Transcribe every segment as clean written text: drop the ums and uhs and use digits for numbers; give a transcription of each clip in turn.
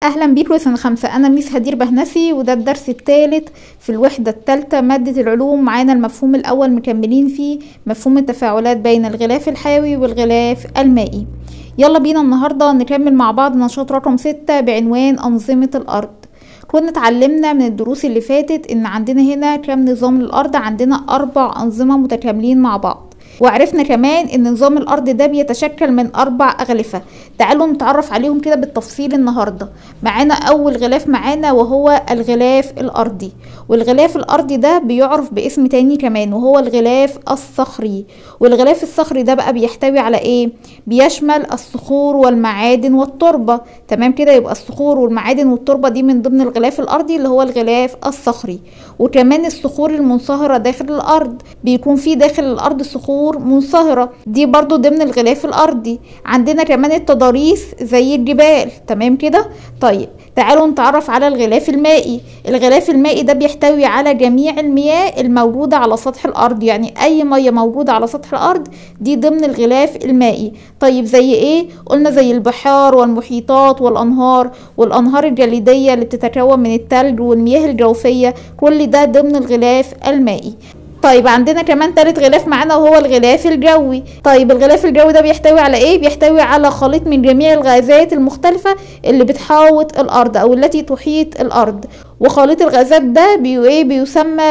اهلا بيكم سنة 5. انا ميس هدير بهنسي، وده الدرس الثالث في الوحدة الثالثة مادة العلوم. معانا المفهوم الاول مكملين فيه مفهوم التفاعلات بين الغلاف الحيوي والغلاف المائي. يلا بينا النهاردة نكمل مع بعض نشاط رقم 6 بعنوان أنظمة الأرض. كنا اتعلمنا من الدروس اللي فاتت ان عندنا هنا كم نظام للأرض، عندنا 4 أنظمة متكاملين مع بعض، وعرفنا كمان ان نظام الارض ده بيتشكل من 4 اغلفة. تعالوا نتعرف عليهم كده بالتفصيل النهاردة. معانا اول غلاف معانا وهو الغلاف الارضي، والغلاف الارضي ده بيعرف باسم تاني كمان وهو الغلاف الصخري. والغلاف الصخري ده بقى بيحتوي على ايه؟ بيشمل الصخور والمعادن والتربة. تمام كده، يبقى الصخور والمعادن والتربة دي من ضمن الغلاف الارضي اللي هو الغلاف الصخري. وكمان الصخور المنصهرة داخل الارض، بيكون في داخل الارض صخور منصهرة، دي برضو ضمن الغلاف الارضي. عندنا كمان التضاريس زي الجبال. تمام كده. طيب تعالوا نتعرف على الغلاف المائي. الغلاف المائي ده بيحتوي على جميع المياه الموجودة على سطح الارض، يعني اي مياه موجودة على سطح الارض دي ضمن الغلاف المائي. طيب زي ايه؟ قلنا زي البحار والمحيطات والانهار الجليدية اللي بتتكون من التلج والمياه الجوفية، كل ده ضمن الغلاف المائي. طيب عندنا كمان تالت غلاف معانا وهو الغلاف الجوي. طيب الغلاف الجوي ده بيحتوي على ايه؟ بيحتوي على خليط من جميع الغازات المختلفة اللي بتحاوط الارض او التي تحيط الارض، وخليط الغازات ده بيسمى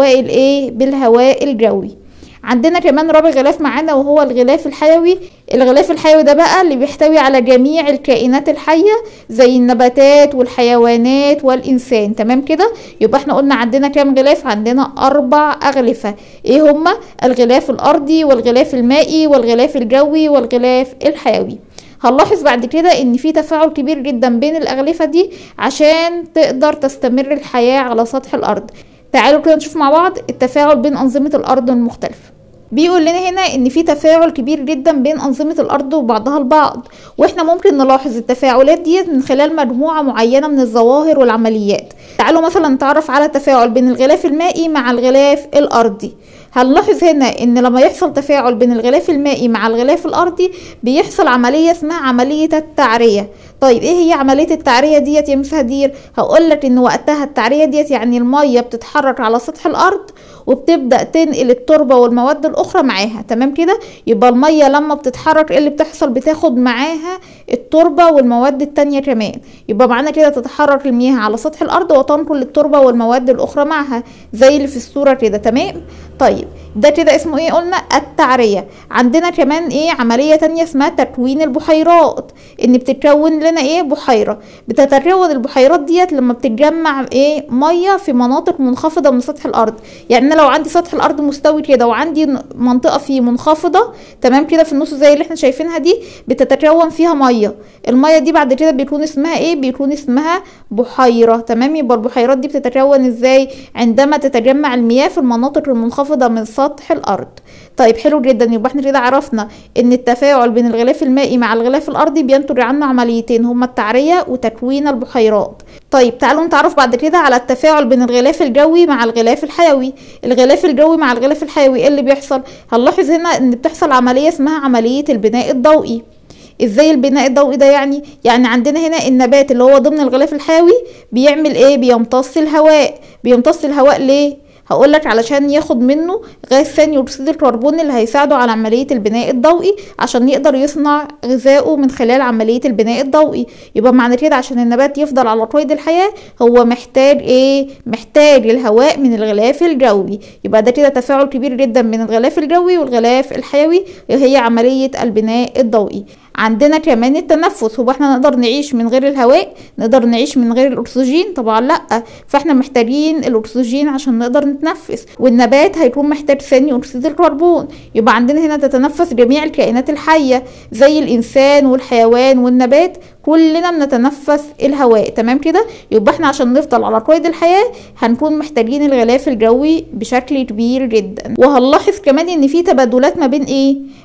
بالهواء الجوي. عندنا كمان رابع غلاف معانا وهو الغلاف الحيوي. الغلاف الحيوي ده بقى اللي بيحتوي على جميع الكائنات الحية زي النباتات والحيوانات والإنسان. تمام كده. يبقى احنا قلنا عندنا كام غلاف؟ عندنا 4 أغلفة. ايه هما؟ الغلاف الأرضي والغلاف المائي والغلاف الجوي والغلاف الحيوي. هنلاحظ بعد كده ان في تفاعل كبير جدا بين الأغلفة دي عشان تقدر تستمر الحياة على سطح الأرض. تعالوا كده نشوف مع بعض التفاعل بين أنظمة الأرض المختلفة. بيقول لنا هنا ان في تفاعل كبير جدا بين أنظمة الأرض وبعضها البعض، واحنا ممكن نلاحظ التفاعلات دي من خلال مجموعة معينة من الظواهر والعمليات. تعالوا مثلا نتعرف على التفاعل بين الغلاف المائي مع الغلاف الأرضي. هنلاحظ هنا ان لما يحصل تفاعل بين الغلاف المائي مع الغلاف الأرضي بيحصل عملية اسمها عملية التعرية. طيب ايه هي عملية التعرية ديت يا مس هدير؟ هقولك ان وقتها التعرية ديت يعني المية بتتحرك على سطح الأرض وبتبدأ تنقل التربة والمواد الأخرى معاها. تمام كده. يبقى المية لما بتتحرك ايه اللي بتحصل؟ بتاخد معاها التربة والمواد التانية كمان. يبقى معانا كده تتحرك المياه على سطح الأرض وتنقل التربة والمواد الأخرى معها زي اللي في الصورة كده. تمام. طيب ده كده اسمه ايه؟ قلنا التعرية. عندنا كمان ايه؟ عملية تانية اسمها تكوين البحيرات، ان بتتكون لنا ايه؟ بحيرة. بتتكون البحيرات ديت لما بتتجمع ايه؟ مية في مناطق منخفضة من سطح الارض. يعني انا لو عندي سطح الارض مستوي كده وعندي منطقة فيه منخفضة، تمام كده، في النص زي اللي احنا شايفينها دي، بتتكون فيها مية. المية دي بعد كده بيكون اسمها ايه؟ بيكون اسمها بحيرة. تمام. يبقى البحيرات دي بتتكون ازاي؟ عندما تتجمع المياه في المناطق المنخفضة من سطح الارض. طيب حلو جدا. يبقى احنا كده عرفنا ان التفاعل بين الغلاف المائي مع الغلاف الارضي بينتج عنه عمليتين، هما التعرية وتكوين البحيرات. طيب تعالوا نتعرف بعد كده على التفاعل بين الغلاف الجوي مع الغلاف الحيوي. الغلاف الجوي مع الغلاف الحيوي ايه اللي بيحصل؟ هنلاحظ هنا ان بتحصل عملية اسمها عملية البناء الضوئي. ازاي البناء الضوئي ده؟ يعني عندنا هنا النبات اللي هو ضمن الغلاف الحيوي بيعمل ايه؟ بيمتص الهواء. بيمتص الهواء ليه؟ هقولك علشان ياخد منه غاز ثاني اكسيد الكربون اللي هيساعده على عملية البناء الضوئي عشان يقدر يصنع غذائه من خلال عملية البناء الضوئي. يبقى معنى كده عشان النبات يفضل على قيد الحياة هو محتاج ايه؟ محتاج الهواء من الغلاف الجوي. يبقى ده كده تفاعل كبير جدا بين الغلاف الجوي والغلاف الحيوي، وهي عملية البناء الضوئي. عندنا كمان التنفس. هو احنا نقدر نعيش من غير الهواء؟ نقدر نعيش من غير الاكسجين؟ طبعا لا. فاحنا محتاجين الاكسجين عشان نقدر نتنفس، والنبات هيكون محتاج ثاني اكسيد الكربون. يبقى عندنا هنا تتنفس جميع الكائنات الحية زي الانسان والحيوان والنبات، كلنا بنتنفس الهواء. تمام كده. يبقى احنا عشان نفضل على قيد الحياة هنكون محتاجين الغلاف الجوي بشكل كبير جدا. وهنلاحظ كمان ان في تبادلات ما بين ايه؟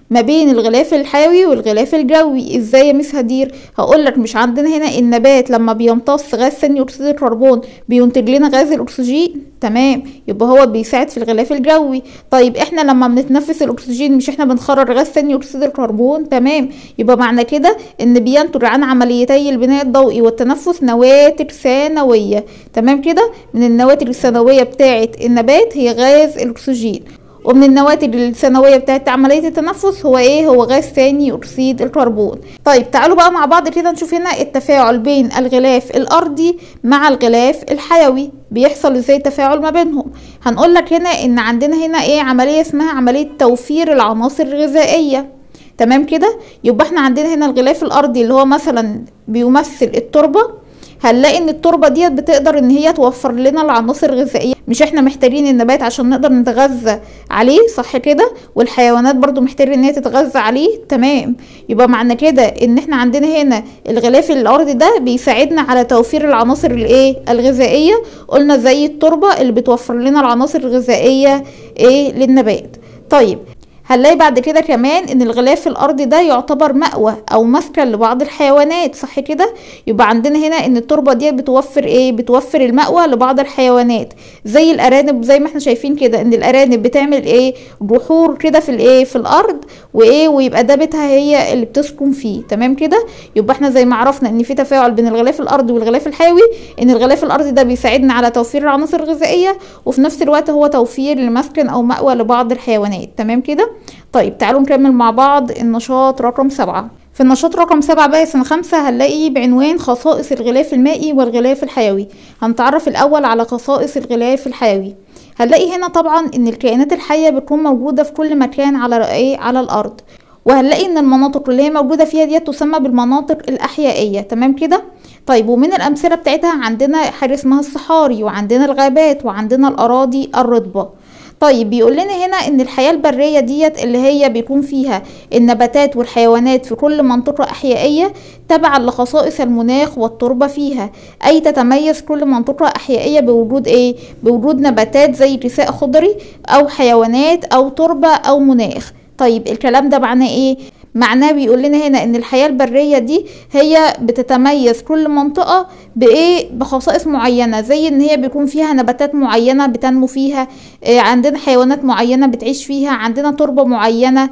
ما بين الغلاف الحيوي والغلاف الجوي. ازاي يا مس هدير؟ هقولك مش عندنا هنا النبات لما بيمتص غاز ثاني اكسيد الكربون بينتج لنا غاز الاكسجين؟ تمام، يبقى هو بيساعد في الغلاف الجوي. طيب احنا لما بنتنفس الاكسجين مش احنا بنخرج غاز ثاني اكسيد الكربون؟ تمام، يبقى معنى كده ان بينتج عن عمليتي البناء الضوئي والتنفس نواتج ثانويه. تمام كده، من النواتج الثانويه بتاعه النبات هي غاز الاكسجين، ومن النواتج الثانويه بتاعت عمليه التنفس هو ايه؟ هو غاز ثاني اكسيد الكربون. طيب تعالوا بقى مع بعض كده نشوف هنا التفاعل بين الغلاف الارضي مع الغلاف الحيوي بيحصل ازاي تفاعل ما بينهم. هنقول لك هنا ان عندنا هنا ايه؟ عمليه اسمها عمليه توفير العناصر الغذائيه. تمام كده، يبقى احنا عندنا هنا الغلاف الارضي اللي هو مثلا بيمثل التربه. هنلاقي ان التربه ديت بتقدر ان هي توفر لنا العناصر الغذائيه، مش احنا محتاجين النبات عشان نقدر نتغذى عليه، صح كده؟ والحيوانات برضو محتاجه ان هي تتغذى عليه. تمام، يبقى معنى كده ان احنا عندنا هنا الغلاف الارضي ده بيساعدنا على توفير العناصر الايه؟ الغذائيه. قلنا زي التربه اللي بتوفر لنا العناصر الغذائيه ايه؟ للنبات. طيب هنلاقي بعد كده كمان ان الغلاف الارضي ده يعتبر مأوى او مسكن لبعض الحيوانات، صح كده؟ يبقى عندنا هنا ان التربه دي بتوفر ايه؟ بتوفر المأوى لبعض الحيوانات زي الارانب، زي ما احنا شايفين كده ان الارانب بتعمل ايه؟ بحور كده في الايه؟ في الارض، وايه؟ ويبقى ده بيتها هي اللي بتسكن فيه. تمام كده، يبقى احنا زي ما عرفنا ان في تفاعل بين الغلاف الارضي والغلاف الحيوي، ان الغلاف الارضي ده بيساعدنا على توفير العناصر الغذائيه، وفي نفس الوقت هو توفير لمسكن او مأوى لبعض الحيوانات. تمام كده. طيب تعالوا نكمل مع بعض النشاط رقم 7. في النشاط رقم 7 بقى سنة 5 هنلاقي بعنوان خصائص الغلاف المائي والغلاف الحيوي. هنتعرف الأول على خصائص الغلاف الحيوي. هنلاقي هنا طبعا ان الكائنات الحية بتكون موجودة في كل مكان على ايه؟ على الأرض. وهنلاقي ان المناطق اللي هي موجودة فيها دي تسمى بالمناطق الأحيائية. تمام كده. طيب ومن الأمثلة بتاعتها عندنا حاجة اسمها الصحاري، وعندنا الغابات، وعندنا الأراضي الرطبة. طيب بيقول لنا هنا ان الحياة البرية ديت اللي هي بيكون فيها النباتات والحيوانات في كل منطقة احيائية تبعا لخصائص المناخ والتربة فيها، اي تتميز كل منطقة احيائية بوجود ايه؟ بوجود نباتات زي كساء خضري او حيوانات او تربة او مناخ. طيب الكلام ده معناه ايه؟ معناه بيقول لنا هنا ان الحياة البرية دي هي بتتميز كل منطقة بايه؟ بخصائص معينة، زي ان هي بيكون فيها نباتات معينة بتنمو فيها، عندنا حيوانات معينة بتعيش فيها، عندنا تربة معينة،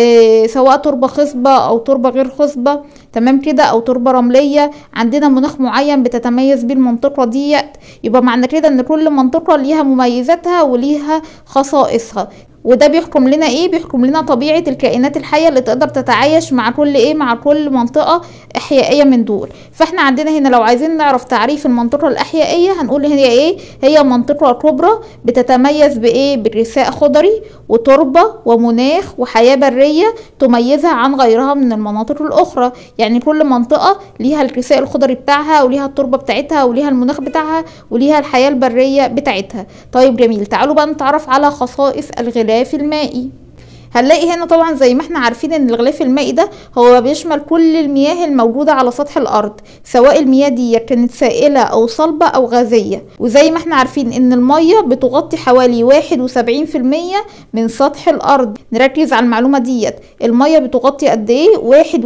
سواء تربة خصبة او تربة غير خصبة. تمام كده، او تربة رملية، عندنا مناخ معين بتتميز بيه المنطقة ديت. يبقى معنى كده ان كل منطقة ليها مميزاتها وليها خصائصها، وده بيحكم لنا ايه؟ بيحكم لنا طبيعة الكائنات الحية اللي تقدر تتعايش مع كل ايه؟ مع كل منطقة احيائية من دول. فاحنا عندنا هنا لو عايزين نعرف تعريف المنطقة الاحيائية هنقول هي ايه؟ هي منطقة كبرى بتتميز بايه؟ بكساء خضري وتربة ومناخ وحياة برية تميزها عن غيرها من المناطق الاخرى. يعني كل منطقة ليها الكساء الخضري بتاعها، وليها التربة بتاعتها، وليها المناخ بتاعها، وليها الحياة البرية بتاعتها. طيب جميل، تعالوا بقى نتعرف على خصائص الغلاف المائي. هنلاقي هنا طبعا زي ما احنا عارفين ان الغلاف المائي ده هو بيشمل كل المياه الموجودة على سطح الارض، سواء المياه دي كانت سائلة او صلبة او غازية. وزي ما احنا عارفين ان المية بتغطي حوالي 71% من سطح الارض. نركز على المعلومة ديت، المية بتغطي قد ايه؟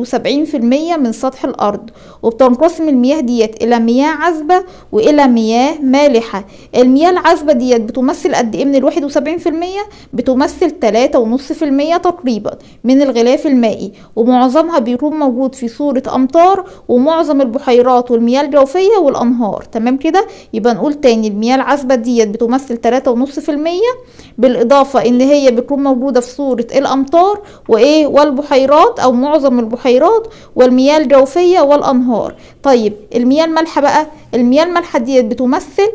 71% من سطح الارض. وبتنقسم المياه ديت الى مياه عذبة والى مياه مالحة. المياه العذبة ديت بتمثل قد ايه من 71%؟ بتمثل 3.5% تقريبا من الغلاف المائي، ومعظمها بيكون موجود في صورة أمطار، ومعظم البحيرات والمياه الجوفية والأنهار. تمام كده، يبقى نقول تاني المياه العذبة ديت بتمثل 3.5%، بالإضافة إن هي بتكون موجودة في صورة الأمطار وإيه؟ والبحيرات أو معظم البحيرات والمياه الجوفية والأنهار. طيب المياه المالحة بقى، المياه المالحة ديت بتمثل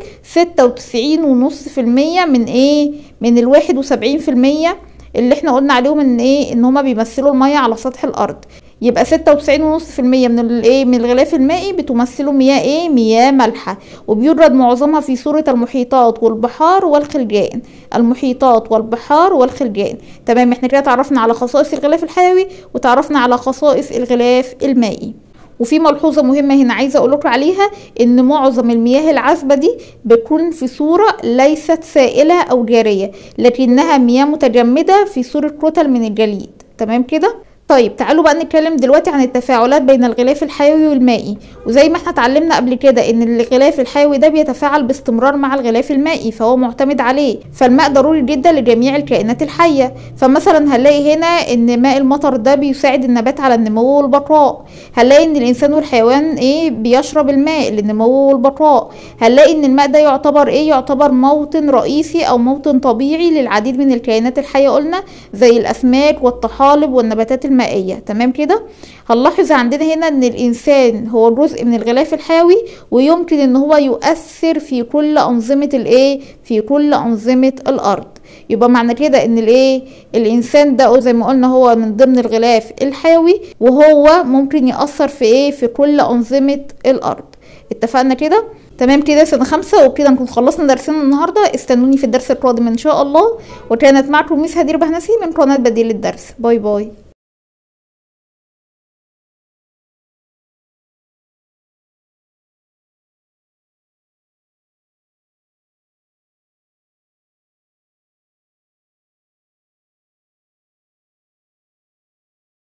96.5% من إيه؟ من 71% اللي احنا قلنا عليهم ان ايه؟ ان هما بيمثلوا المية على سطح الارض. يبقى 96.5% من الايه؟ من الغلاف المائي بتمثلوا مياه ايه؟ مياه مالحة، وبيورد معظمها في صورة المحيطات والبحار والخلجان. المحيطات والبحار والخلجان. تمام، احنا كده تعرفنا على خصائص الغلاف الحيوي وتعرفنا على خصائص الغلاف المائي. وفي ملحوظة مهمة هنا عايزة اقول لكم عليها، ان معظم المياه العذبة دي بتكون في صورة ليست سائلة او جارية، لكنها مياه متجمدة في صورة كتل من الجليد. تمام كده. طيب تعالوا بقى نتكلم دلوقتي عن التفاعلات بين الغلاف الحيوي والمائي. وزي ما احنا اتعلمنا قبل كده ان الغلاف الحيوي ده بيتفاعل باستمرار مع الغلاف المائي، فهو معتمد عليه، فالماء ضروري جدا لجميع الكائنات الحية. فمثلا هنلاقي هنا ان ماء المطر ده بيساعد النبات على النمو والبقاء. هنلاقي ان الانسان والحيوان بيشرب الماء للنمو والبقاء. هنلاقي ان الماء ده يعتبر يعتبر موطن رئيسي او موطن طبيعي للعديد من الكائنات الحية، قلنا زي الاسماك والطحالب والنباتات المائية. تمام كده. هنلاحظ عندنا هنا ان الانسان هو جزء من الغلاف الحيوي، ويمكن ان هو يؤثر في كل انظمة في كل انظمة الارض. يبقى معنى كده ان الانسان ده زي ما قلنا هو من ضمن الغلاف الحيوي، وهو ممكن يأثر في كل انظمة الارض. اتفقنا كده؟ تمام كده سنة 5. وبكده نكون خلصنا درسنا النهاردة. استنوني في الدرس القادم ان شاء الله. وكانت معكم ميس هدير بهنسي من قناة بديل الدرس. باي باي.